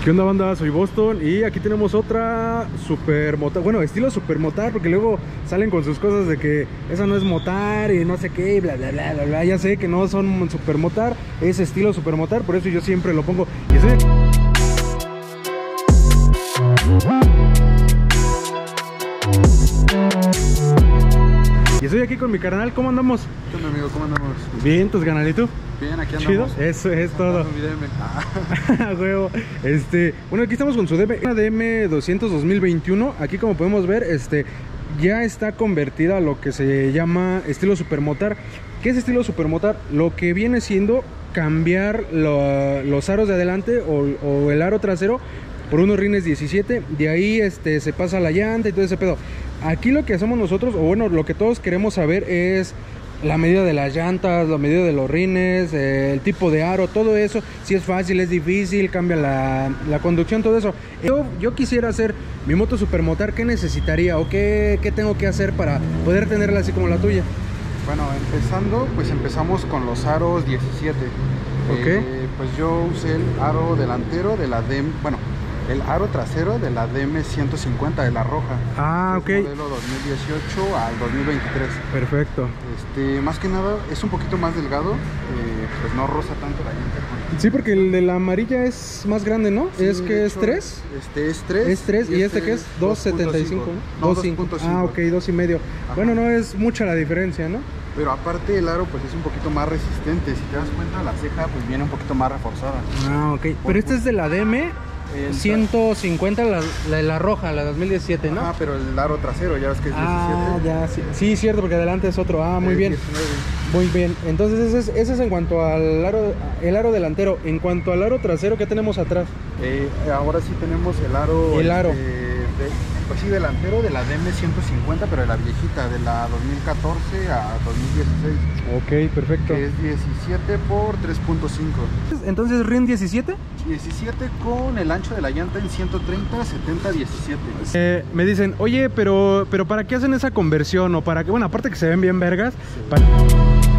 ¿Qué onda, banda? Soy Boston y aquí tenemos otra supermotar, bueno, estilo supermotar, porque luego salen con sus cosas de que esa no es motar y no sé qué, y bla bla bla bla bla. Ya sé que no son supermotar, es estilo supermotar, por eso yo siempre lo pongo. Y estoy aquí con mi carnal. ¿Cómo andamos? ¿Qué onda, amigo? ¿Cómo andamos? Bien, tus canal, ¿y tú? Bien, aquí Chido, andamos. eso es todo. Huevo. Bueno, aquí estamos con su DM, una DM200 2021. Aquí, como podemos ver, ya está convertida a lo que se llama estilo supermotar. ¿Qué es estilo supermotar? Lo que viene siendo cambiar los aros de adelante o el aro trasero por unos rines 17. De ahí se pasa la llanta y todo ese pedo. Aquí lo que hacemos nosotros, o bueno, lo que todos queremos saber es la medida de las llantas, la medida de los rines, el tipo de aro, todo eso. Si es fácil, es difícil, cambia la conducción, todo eso. Yo quisiera hacer mi moto supermotar. ¿Qué necesitaría o qué tengo que hacer para poder tenerla así como la tuya? Bueno, empezamos con los aros 17. Ok. Pues yo usé el aro delantero de la DM, bueno, el aro trasero de la DM150 de la roja. Ah, ok. Modelo 2018 al 2023. Perfecto. Más que nada es un poquito más delgado, pues no roza tanto la llanta. Sí, porque el de la amarilla es más grande, ¿no? Sí, es que es 3. Es 3. Es 3 y que es 2.75, ¿no? 2.5. Ah, ok, 2.5. Bueno, no es mucha la diferencia, ¿no? Pero aparte el aro pues es un poquito más resistente. Si te das cuenta, la ceja pues viene un poquito más reforzada. Ah, ok. Pero este es de la DM 150, la roja, la 2017, ¿no? Ah, pero el aro trasero, ya ves que es 17. Ah, ya, sí. Sí, cierto, porque adelante es otro. Ah, muy bien. 19. Muy bien. Entonces ese es en cuanto al aro, el aro delantero. En cuanto al aro trasero, ¿qué tenemos atrás? Ahora sí tenemos el aro. El aro. Pues sí, delantero de la DM150, pero de la viejita, de la 2014 a 2016. Ok, perfecto. Que es 17 por 3.5. Entonces, ¿RIN 17? 17 con el ancho de la llanta en 130, 70, 17. Me dicen, oye, pero ¿para qué hacen esa conversión? O para qué, bueno, aparte que se ven bien vergas. Sí. Para... No,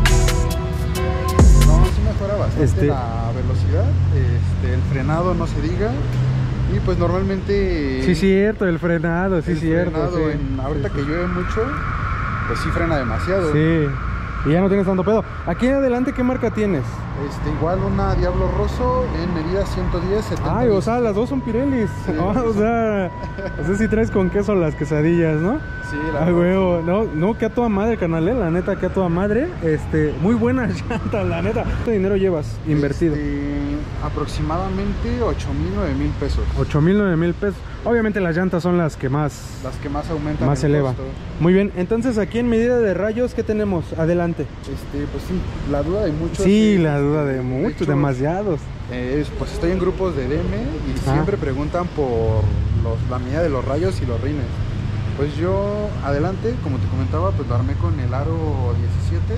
sí mejora bastante la velocidad, el frenado no se diga. Y pues normalmente... Sí, cierto, el frenado, sí, cierto. Frenado sí. Ahorita que llueve mucho, pues sí frena demasiado. Sí, y ya no tienes tanto pedo. Aquí en adelante, ¿qué marca tienes? Igual una Diablo Rosso en medida 110, 70. Ay, o sea, las dos son Pirellis. Sí, o sea, si traes con queso las quesadillas, ¿no? Sí, la Ay, verdad, huevo, sí. no, que a toda madre, canal, la neta, que a toda madre. Muy buenas llantas, la neta. ¿Cuánto dinero llevas invertido? Aproximadamente 8,000, 9,000 pesos. 8,000, 9,000 pesos. Obviamente las llantas son las que más aumentan, más el elevan. costo. Muy bien, entonces aquí en medida de rayos, ¿qué tenemos? Adelante. Pues sí, la duda de muchos. Sí, la duda de muchos, hecho, demasiados. Pues estoy en grupos de DM y siempre preguntan por la medida de los rayos y los rines. Pues yo adelante, como te comentaba, pues lo armé con el aro 17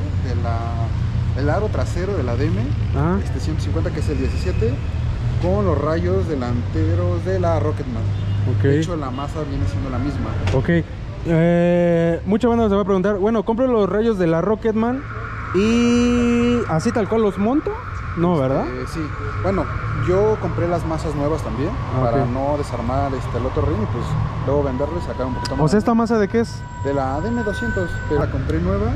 el aro trasero de la DM 150, que es el 17, con los rayos delanteros de la Rocketman. Okay. De hecho, la masa viene siendo la misma. Ok. Mucha banda se va a preguntar, bueno, ¿compro los rayos de la Rocketman y así tal cual los monto? No, ¿verdad? Sí. Bueno, yo compré las masas nuevas también para no desarmar el otro ring y pues luego venderlo y sacar un poquito más. O sea, ¿esta masa de qué es? De la DM200, pero la compré nueva.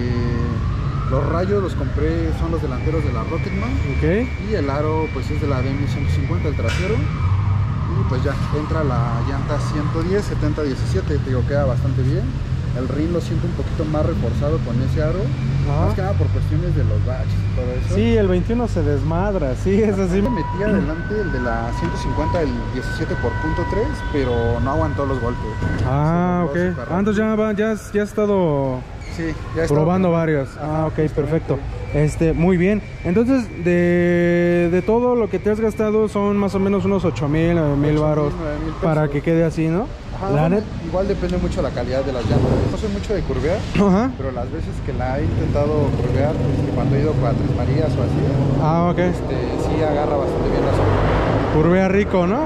Los rayos los compré, son los delanteros de la Rocketman. Ok. Y el aro pues es de la DM150, el trasero. Y pues ya entra la llanta 110, 70, 17, te digo, queda bastante bien. El ring lo siento un poquito más reforzado con ese aro. Más que nada por cuestiones de los baches y todo eso. Sí, el 21 se desmadra, sí, es así. Me metí adelante el de la 150, el 17 por .3, pero no aguantó los golpes. Ah, ok. Entonces ya has estado... Sí, ya probando varios. Ok, perfecto. Muy bien. Entonces, de todo lo que te has gastado son más o menos unos 8,000, 9,000 varos para que quede así, ¿no? Ajá, igual depende mucho la calidad de las llantas. No soy mucho de curvear, pero las veces que la he intentado curvear, cuando he ido a Tres Marías o así, ok. sí agarra bastante bien la zona. Curvea rico, ¿no?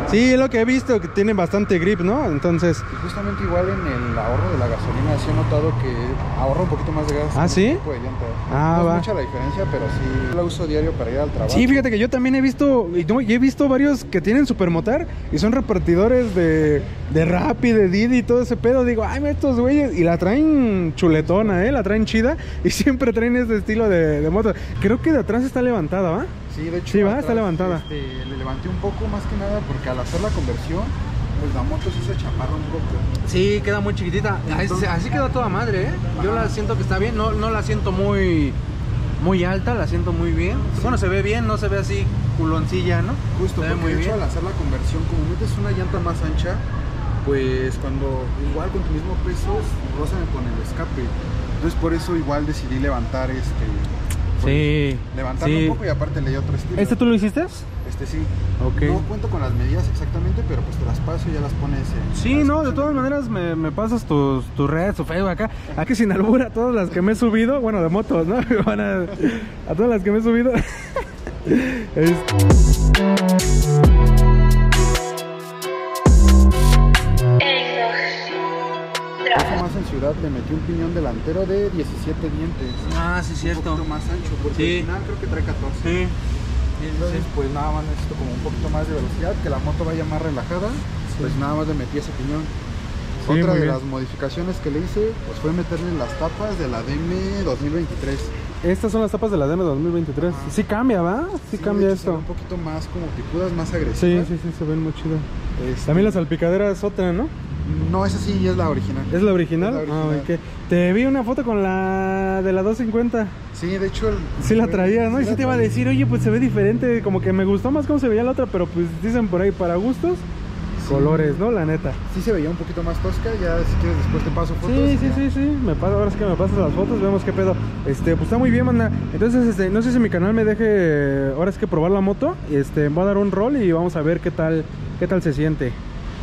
Sí, es lo que he visto, que tienen bastante grip, ¿no? Entonces... Y justamente igual en el ahorro de la gasolina sí he notado que ahorra un poquito más de gas. ¿Ah, sí? Tipo de llanta. Ah, no va. es mucha la diferencia, pero sí la uso diario para ir al trabajo. Sí, fíjate que yo también he visto, y he visto varios que tienen Supermotar y son repartidores de Rappi, de Didi y todo ese pedo. Digo, ay, estos güeyes, y la traen chuletona, la traen chida y siempre traen este estilo de moto. Creo que de atrás está levantada, ¿va? Sí, de hecho. Sí, va, atrás, está levantada. Le levanté un poco más que nada porque al hacer la conversión, pues la moto sí se chaparra un poco. Sí, queda muy chiquitita. Así queda toda madre, ¿eh? Yo la siento que está bien, no la siento muy alta, la siento muy bien. Sí. Bueno, se ve bien, no se ve así culoncilla, ¿no? Justo, porque muy de hecho bien. al hacer la conversión, como metes una llanta más ancha, pues cuando igual con tu mismo peso, rózame con el escape. Entonces por eso igual decidí levantar sí, levantarlo un poco y aparte le di otro estilo. ¿Este tú lo hiciste? Sí. Okay. No cuento con las medidas exactamente, pero pues te las paso y ya las pones en... Sí, no, de todas maneras me pasas tus redes, tu Facebook acá. Aquí sin albur, a todas las que me he subido, bueno, de motos, ¿no? A todas las que me he subido. Más en ciudad le metí un piñón delantero de 17 dientes. Ah, sí, cierto. Un poquito más ancho, porque sí. al final creo que trae 14. Sí. Entonces, pues nada más necesito como un poquito más de velocidad, que la moto vaya más relajada, pues nada más le metí ese piñón. Sí, otra de las modificaciones que le hice, pues fue meterle las tapas de la DM 2023. Estas son las tapas de la DM 2023. Sí cambia, ¿va? Sí cambia esto. Un poquito más como picudas, más agresivas. Sí, se ven muy chido. También la salpicadera es otra, ¿no? No, esa sí es la original. ¿Es la original? Es la original. Ah, okay. Te vi una foto con la de la 250. Sí, de hecho... Sí la traía, ¿no? Sí, y sí te iba a decir, oye, pues se ve diferente. Como que me gustó más cómo se veía la otra, pero pues dicen por ahí, para gustos, colores, ¿no? La neta. Sí se veía un poquito más tosca, ya si quieres después te paso fotos. Sí. Ahora es que me pasas las fotos, vemos qué pedo. Pues está muy bien, manda. Entonces, no sé si mi canal me deje, ahora es que probar la moto. Voy a dar un rol y vamos a ver qué tal se siente.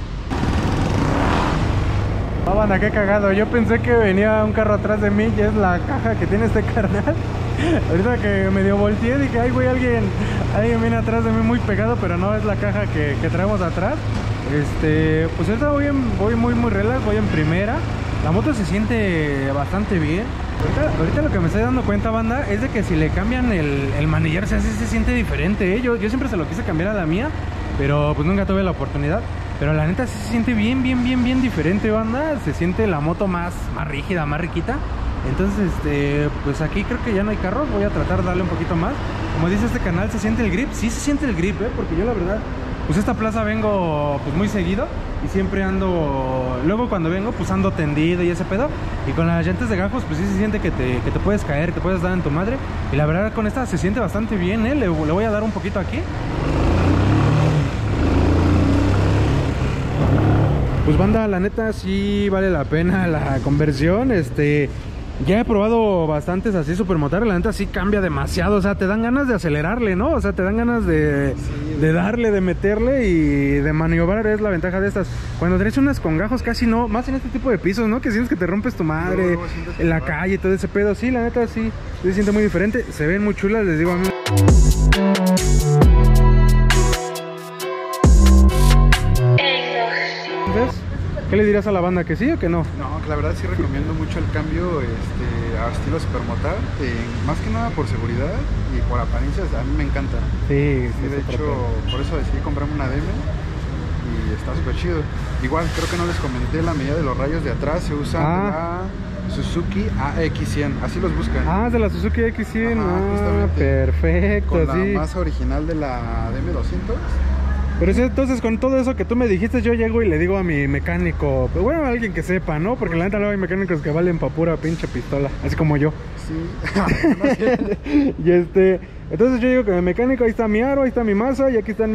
Ah, banda, qué cagado. Yo pensé que venía un carro atrás de mí y es la caja que tiene este carnal. Ahorita que medio volteé dije, ay güey, alguien viene atrás de mí muy pegado, pero no, es la caja que traemos atrás. Pues ahorita voy muy relax, voy en primera. La moto se siente bastante bien. Ahorita lo que me estoy dando cuenta, banda, es de que si le cambian el manillar, o sea, sí se siente diferente, ¿eh? Yo siempre se lo quise cambiar a la mía, pero pues nunca tuve la oportunidad. Pero la neta sí se siente bien diferente, banda. Se siente la moto más rígida, más riquita. Entonces, pues aquí creo que ya no hay carros. Voy a tratar de darle un poquito más. Como dice este canal, ¿se siente el grip? Sí se siente el grip, porque yo la verdad, pues esta plaza vengo pues muy seguido. Y siempre ando, luego cuando vengo pues ando tendido y ese pedo. Y con las llantas de gajos pues sí se siente que te puedes caer, te puedes dar en tu madre. Y la verdad con esta se siente bastante bien, le voy a dar un poquito aquí. Pues banda, la neta sí vale la pena la conversión. Ya he probado bastantes así Supermotar, la neta sí cambia demasiado, o sea, te dan ganas de acelerarle, ¿no? O sea, te dan ganas de darle, de meterle y de maniobrar, es la ventaja de estas. Cuando traes unas con gajos casi no, más en este tipo de pisos, ¿no? Que sientes que te rompes tu madre en la calle y todo ese pedo. Sí, la neta sí se siente muy diferente, se ven muy chulas, les digo a mí. ¿Qué le dirás a la banda? ¿Que sí o que no? No, que la verdad sí recomiendo mucho el cambio a estilo Supermotar, más que nada por seguridad y por apariencias, a mí me encanta. Sí, de hecho, por eso decidí comprarme una DM y está súper chido. Igual, creo que no les comenté la medida de los rayos de atrás, se usa la Suzuki AX100, así los buscan. Ah, de la Suzuki AX100, perfecto, con la masa original de la DM200. Pero sí, entonces con todo eso que tú me dijiste, yo llego y le digo a mi mecánico, pues bueno, a alguien que sepa, ¿no? Porque la neta luego hay mecánicos que valen pa' pura pinche pistola, así como yo. Sí. Y entonces yo digo que mi mecánico, ahí está mi aro, ahí está mi masa y aquí están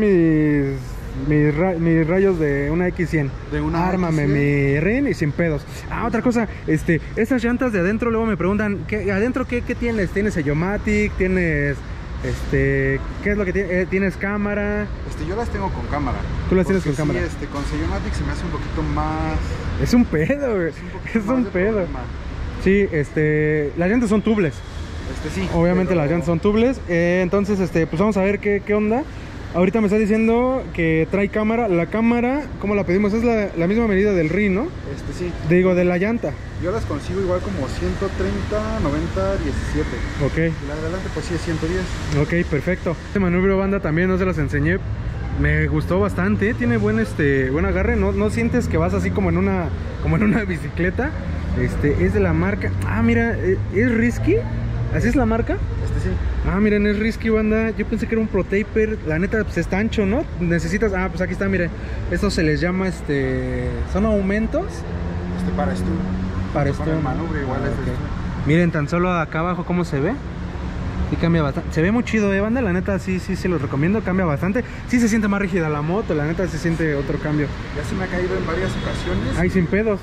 mis rayos de una X100. De una Ármame X100. Mi rin y sin pedos. Ah, otra cosa, esas llantas de adentro luego me preguntan, ¿adentro qué tienes? ¿Tienes Sellomatic? ¿Tienes qué es lo que tienes? ¿Tienes cámara? Yo las tengo con cámara. ¿Tú las tienes con cámara? Sí, con Sellomatic se me hace un poquito más... Es un pedo, güey. Es un pedo. Sí, las llantas son tubles. Sí. Obviamente las llantas son tubles. Entonces, pues vamos a ver qué onda. ahorita me está diciendo que trae cámara. La cámara, ¿cómo la pedimos? Es la misma medida del rin, ¿no? Sí. Digo, de la llanta. Yo las consigo igual como 130, 90, 17. Ok. Y la de adelante pues sí es 110. Ok, perfecto. Este manubrio, banda, también no se las enseñé. Me gustó bastante, tiene buen buen agarre, no sientes que vas así como en una bicicleta. Es de la marca. Ah, mira, es Risky. ¿Así es la marca? Sí. Ah, miren, es Risky, banda. Yo pensé que era un Pro Taper. La neta, pues está ancho, ¿no? Necesitas. Ah, pues aquí está, miren. Esto se les llama son aumentos. Para esto. Para esto. El manubrio igual es okay. Miren tan solo acá abajo cómo se ve. Sí cambia bastante. Se ve muy chido, banda. La neta, sí se los recomiendo. Cambia bastante. Sí se siente más rígida la moto. La neta, se siente otro cambio. Ya se me ha caído en varias ocasiones. Ahí sin pedos.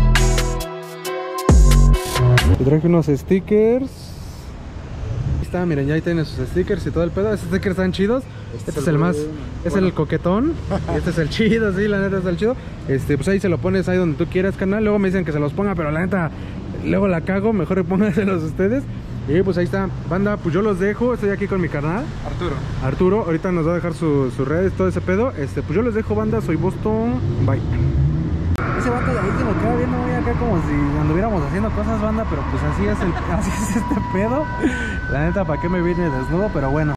Te traje unos stickers. Ahí está, miren, ya ahí tienen sus stickers y todo el pedo. Estos stickers están chidos. Este es el más, es el coquetón. Y este es el chido, sí, la neta es el chido. Pues ahí se lo pones ahí donde tú quieras, carnal. Luego me dicen que se los ponga, pero la neta, luego la cago. Mejor pónganselos ustedes. Y pues ahí está, banda, pues yo los dejo. Estoy aquí con mi carnal Arturo, ahorita nos va a dejar sus redes, todo ese pedo. Pues yo les dejo, banda, soy Boston. Bye. Ese vato de ahí que me queda viendo muy acá como si anduviéramos haciendo cosas, banda, pero pues así es este pedo. La neta, ¿para qué me vine desnudo? Pero bueno.